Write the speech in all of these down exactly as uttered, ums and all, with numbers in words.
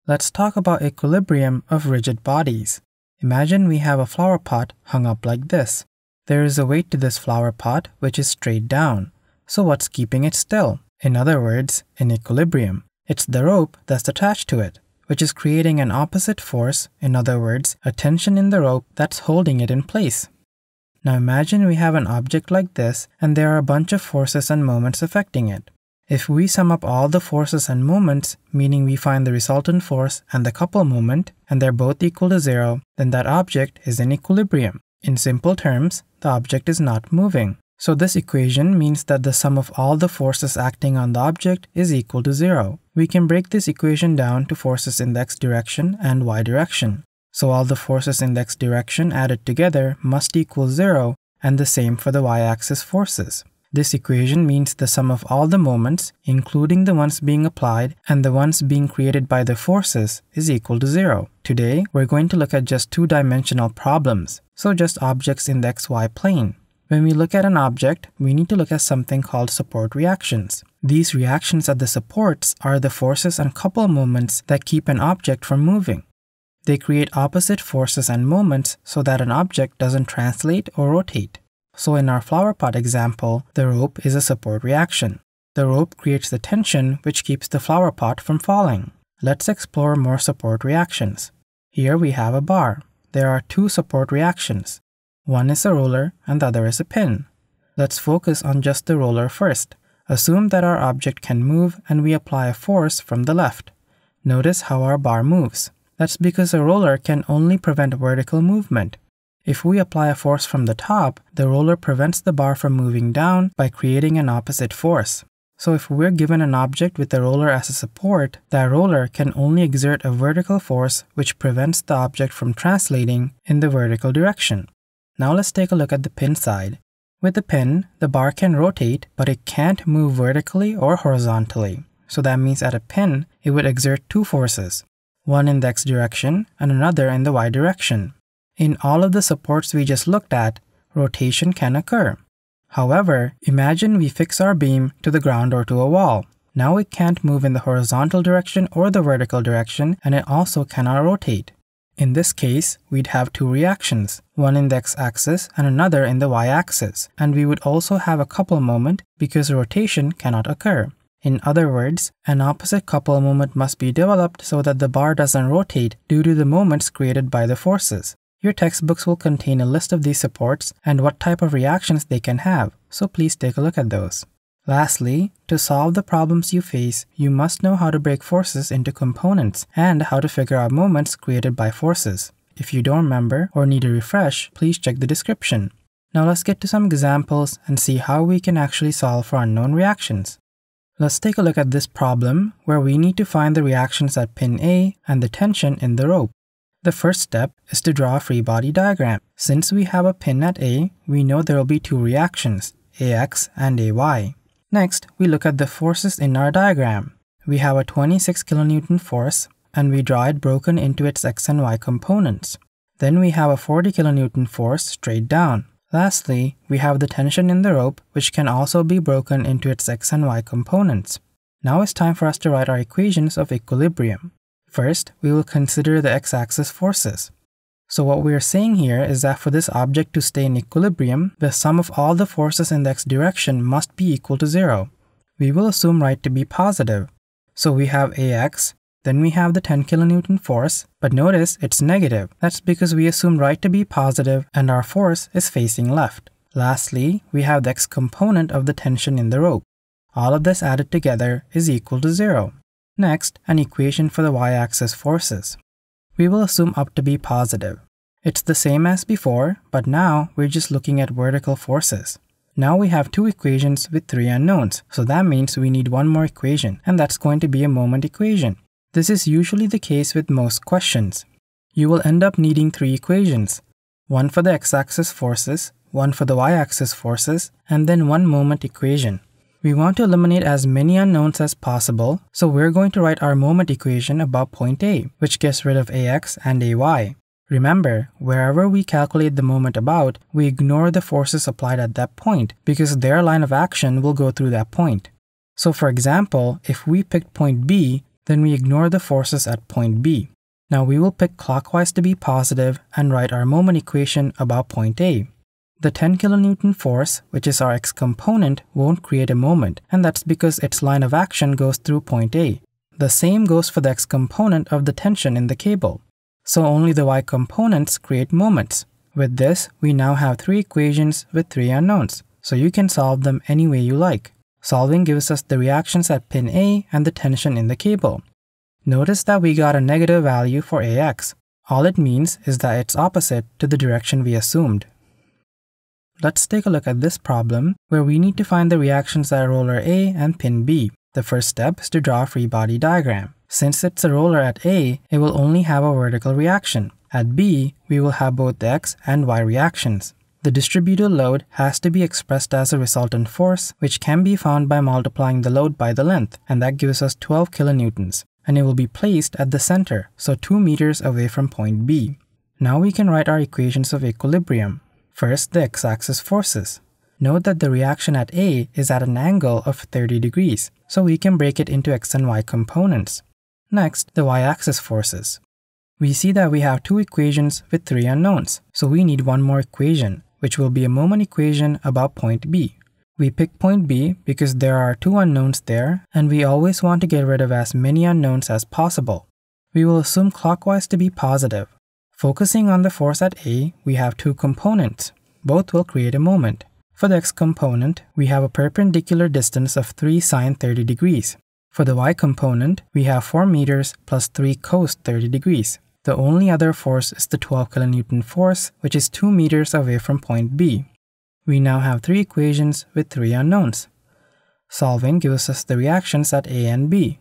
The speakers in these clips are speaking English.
Let's talk about equilibrium of rigid bodies. Imagine we have a flower pot hung up like this. There is a weight to this flower pot which is straight down. So what's keeping it still? In other words, in equilibrium. It's the rope that's attached to it, which is creating an opposite force, in other words, a tension in the rope that's holding it in place. Now imagine we have an object like this and there are a bunch of forces and moments affecting it. If we sum up all the forces and moments, meaning we find the resultant force and the couple moment, and they're both equal to zero, then that object is in equilibrium. In simple terms, the object is not moving. So this equation means that the sum of all the forces acting on the object is equal to zero. We can break this equation down to forces in the x direction and y direction. So all the forces in the x direction added together must equal zero, and the same for the y-axis forces. This equation means the sum of all the moments, including the ones being applied and the ones being created by the forces, is equal to zero. Today, we're going to look at just two-dimensional problems, so just objects in the xy plane. When we look at an object, we need to look at something called support reactions. These reactions at the supports are the forces and couple moments that keep an object from moving. They create opposite forces and moments so that an object doesn't translate or rotate. So in our flower pot example, the rope is a support reaction. The rope creates the tension which keeps the flower pot from falling. Let's explore more support reactions. Here we have a bar. There are two support reactions. One is a roller and the other is a pin. Let's focus on just the roller first. Assume that our object can move and we apply a force from the left. Notice how our bar moves. That's because a roller can only prevent vertical movement. If we apply a force from the top, the roller prevents the bar from moving down by creating an opposite force. So if we're given an object with a roller as a support, that roller can only exert a vertical force which prevents the object from translating in the vertical direction. Now let's take a look at the pin side. With the pin, the bar can rotate, but it can't move vertically or horizontally. So that means at a pin, it would exert two forces, one in the x direction and another in the y direction. In all of the supports we just looked at, rotation can occur. However, imagine we fix our beam to the ground or to a wall. Now it can't move in the horizontal direction or the vertical direction, and it also cannot rotate. In this case, we'd have two reactions, one in the x-axis and another in the y-axis, and we would also have a couple moment because rotation cannot occur. In other words, an opposite couple moment must be developed so that the bar doesn't rotate due to the moments created by the forces. Your textbooks will contain a list of these supports and what type of reactions they can have, so please take a look at those. Lastly, to solve the problems you face, you must know how to break forces into components and how to figure out moments created by forces. If you don't remember or need a refresh, please check the description. Now let's get to some examples and see how we can actually solve for unknown reactions. Let's take a look at this problem where we need to find the reactions at pin A and the tension in the rope. The first step is to draw a free body diagram. Since we have a pin at A, we know there will be two reactions, A X and A Y. Next, we look at the forces in our diagram. We have a twenty-six kilonewton force, and we draw it broken into its x and y components. Then we have a forty kilonewton force straight down. Lastly, we have the tension in the rope, which can also be broken into its x and y components. Now it's time for us to write our equations of equilibrium. First, we will consider the x-axis forces. So what we are saying here is that for this object to stay in equilibrium, the sum of all the forces in the x direction must be equal to zero. We will assume right to be positive. So we have A X, then we have the ten kilonewton force, but notice it's negative. That's because we assume right to be positive and our force is facing left. Lastly, we have the x component of the tension in the rope. All of this added together is equal to zero. Next, an equation for the y-axis forces. We will assume up to be positive. It's the same as before, but now we're just looking at vertical forces. Now we have two equations with three unknowns, so that means we need one more equation, and that's going to be a moment equation. This is usually the case with most questions. You will end up needing three equations, one for the x-axis forces, one for the y-axis forces, and then one moment equation. We want to eliminate as many unknowns as possible, so we're going to write our moment equation about point A, which gets rid of A X and A Y. Remember, wherever we calculate the moment about, we ignore the forces applied at that point, because their line of action will go through that point. So for example, if we picked point B, then we ignore the forces at point B. Now we will pick clockwise to be positive and write our moment equation about point A. The ten kilonewton force, which is our x component, won't create a moment, and that's because its line of action goes through point A. The same goes for the x component of the tension in the cable. So only the y components create moments. With this, we now have three equations with three unknowns, so you can solve them any way you like. Solving gives us the reactions at pin A and the tension in the cable. Notice that we got a negative value for A X. All it means is that it's opposite to the direction we assumed. Let's take a look at this problem where we need to find the reactions at roller A and pin B. The first step is to draw a free body diagram. Since it's a roller at A, it will only have a vertical reaction. At B, we will have both the x and y reactions. The distributed load has to be expressed as a resultant force, which can be found by multiplying the load by the length, and that gives us twelve kilonewtons. And it will be placed at the center, so two meters away from point B. Now we can write our equations of equilibrium. First, the x-axis forces. Note that the reaction at A is at an angle of thirty degrees, so we can break it into x and y components. Next, the y-axis forces. We see that we have two equations with three unknowns, so we need one more equation, which will be a moment equation about point B. We pick point B because there are two unknowns there, and we always want to get rid of as many unknowns as possible. We will assume clockwise to be positive. Focusing on the force at A, we have two components. Both will create a moment. For the x component, we have a perpendicular distance of three sine thirty degrees. For the y component, we have four meters plus three cos thirty degrees. The only other force is the twelve kilonewton force, which is two meters away from point B. We now have three equations with three unknowns. Solving gives us the reactions at A and B.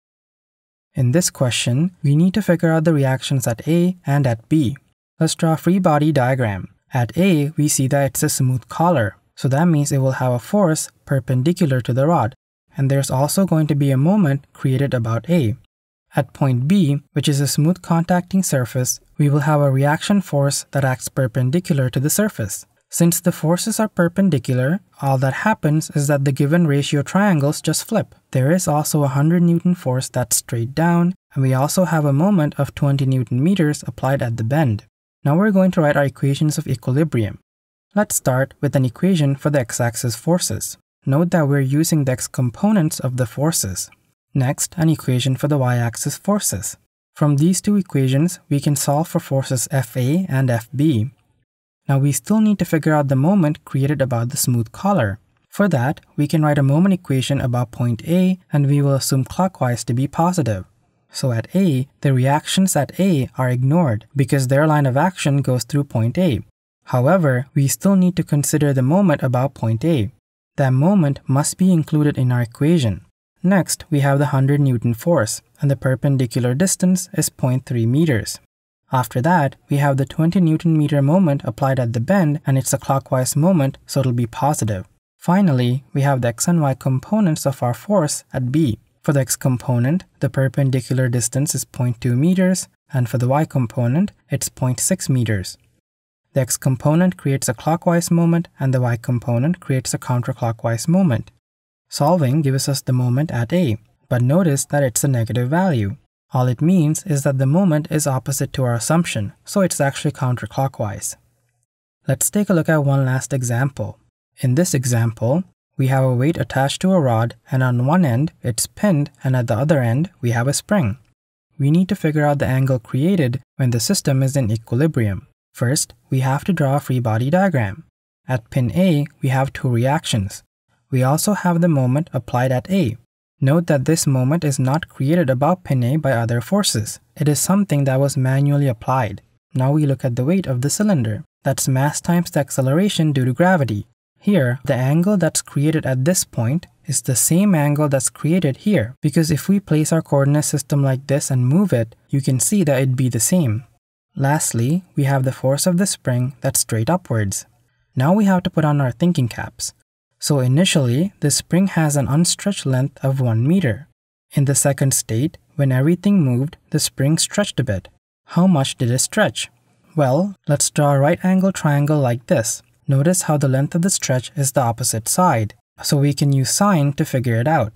In this question, we need to figure out the reactions at A and at B. Let's draw a free body diagram. At A, we see that it's a smooth collar, so that means it will have a force perpendicular to the rod, and there's also going to be a moment created about A. At point B, which is a smooth contacting surface, we will have a reaction force that acts perpendicular to the surface. Since the forces are perpendicular, all that happens is that the given ratio triangles just flip. There is also a one hundred newton force that's straight down, and we also have a moment of twenty newton meters applied at the bend. Now we're going to write our equations of equilibrium. Let's start with an equation for the x-axis forces. Note that we're using the x components of the forces. Next, an equation for the y-axis forces. From these two equations, we can solve for forces F A and F B. Now we still need to figure out the moment created about the smooth collar. For that, we can write a moment equation about point A, and we will assume clockwise to be positive. So at A, the reactions at A are ignored because their line of action goes through point A. However, we still need to consider the moment about point A. That moment must be included in our equation. Next, we have the one hundred newton force, and the perpendicular distance is zero point three meters. After that, we have the twenty newton meter moment applied at the bend, and it's a clockwise moment, so it'll be positive. Finally, we have the x and y components of our force at B. For the x component, the perpendicular distance is zero point two meters, and for the y component, it's zero point six meters. The x component creates a clockwise moment, and the y component creates a counterclockwise moment. Solving gives us the moment at A, but notice that it's a negative value. All it means is that the moment is opposite to our assumption, so it's actually counterclockwise. Let's take a look at one last example. In this example, we have a weight attached to a rod, and on one end, it's pinned, and at the other end, we have a spring. We need to figure out the angle created when the system is in equilibrium. First, we have to draw a free body diagram. At pin A, we have two reactions. We also have the moment applied at A. Note that this moment is not created above pin A by other forces. It is something that was manually applied. Now we look at the weight of the cylinder. That's mass times the acceleration due to gravity. Here, the angle that's created at this point is the same angle that's created here, because if we place our coordinate system like this and move it, you can see that it'd be the same. Lastly, we have the force of the spring that's straight upwards. Now we have to put on our thinking caps. So initially, the spring has an unstretched length of one meter. In the second state, when everything moved, the spring stretched a bit. How much did it stretch? Well, let's draw a right angle triangle like this. Notice how the length of the stretch is the opposite side, so we can use sine to figure it out.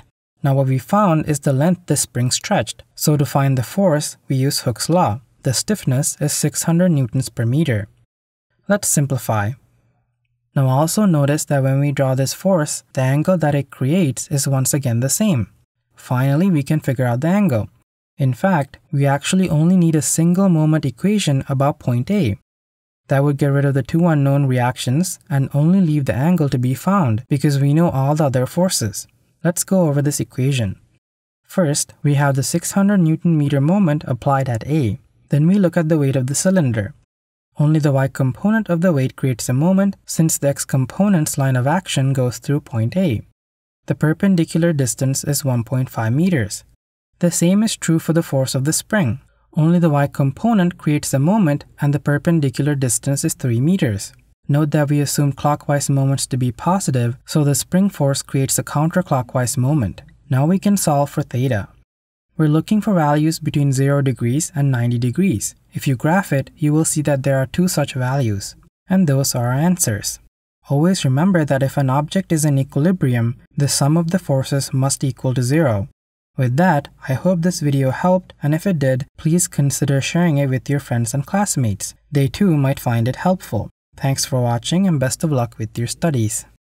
Now what we found is the length the spring stretched, so to find the force, we use Hooke's law. The stiffness is six hundred newtons per meter. Let's simplify. Now also notice that when we draw this force, the angle that it creates is once again the same. Finally, we can figure out the angle. In fact, we actually only need a single moment equation about point A. That would get rid of the two unknown reactions and only leave the angle to be found because we know all the other forces. Let's go over this equation. First, we have the six hundred newton meter moment applied at A. Then we look at the weight of the cylinder. Only the y component of the weight creates a moment since the x component's line of action goes through point A. The perpendicular distance is one point five meters. The same is true for the force of the spring. Only the y component creates a moment and the perpendicular distance is three meters. Note that we assumed clockwise moments to be positive, so the spring force creates a counterclockwise moment. Now we can solve for theta. We're looking for values between zero degrees and ninety degrees. If you graph it, you will see that there are two such values. And those are our answers. Always remember that if an object is in equilibrium, the sum of the forces must equal to zero. With that, I hope this video helped, and if it did, please consider sharing it with your friends and classmates. They too might find it helpful. Thanks for watching and best of luck with your studies.